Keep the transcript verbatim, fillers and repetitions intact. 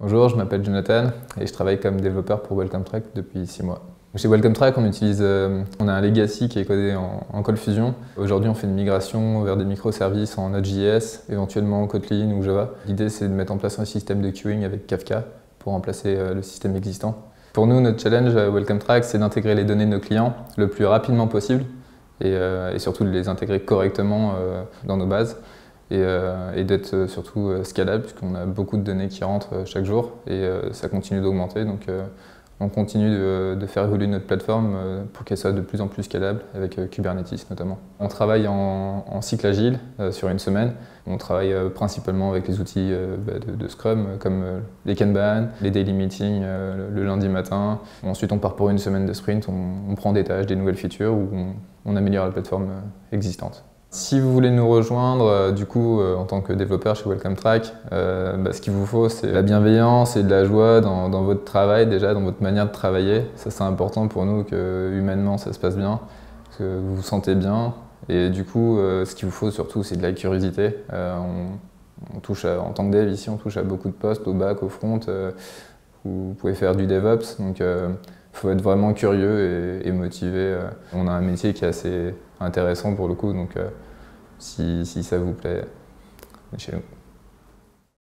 Bonjour, je m'appelle Jonathan et je travaille comme développeur pour Welcome Track depuis six mois. Chez Welcome Track, on utilise, euh, on a un legacy qui est codé en, en ColdFusion. Aujourd'hui, on fait une migration vers des microservices en Node.js, éventuellement en Kotlin ou Java. L'idée, c'est de mettre en place un système de queuing avec Kafka pour remplacer euh, le système existant. Pour nous, notre challenge à Welcome Track, c'est d'intégrer les données de nos clients le plus rapidement possible et, euh, et surtout de les intégrer correctement euh, dans nos bases. Et, euh, et d'être surtout euh, scalable puisqu'on a beaucoup de données qui rentrent euh, chaque jour et euh, ça continue d'augmenter. Donc euh, on continue de, de faire évoluer notre plateforme euh, pour qu'elle soit de plus en plus scalable avec euh, Kubernetes notamment. On travaille en, en cycle agile euh, sur une semaine. On travaille euh, principalement avec les outils euh, bah, de, de Scrum euh, comme euh, les Kanban, les daily meetings euh, le, le lundi matin. Ensuite on part pour une semaine de sprint, on, on prend des tâches, des nouvelles features ou on, on améliore la plateforme euh, existante. Si vous voulez nous rejoindre, euh, du coup, euh, en tant que développeur chez Welcome Track, euh, bah, ce qu'il vous faut, c'est la bienveillance et de la joie dans, dans votre travail, déjà, dans votre manière de travailler. Ça, c'est important pour nous que humainement, ça se passe bien, que vous vous sentez bien. Et du coup, euh, ce qu'il vous faut surtout, c'est de la curiosité. Euh, on, on touche à, en tant que dev ici, on touche à beaucoup de postes, au back, au front. Euh, vous pouvez faire du DevOps. Donc, euh, il faut être vraiment curieux et, et motivé. On a un métier qui est assez intéressant pour le coup, donc euh, si, si ça vous plaît, venez chez nous.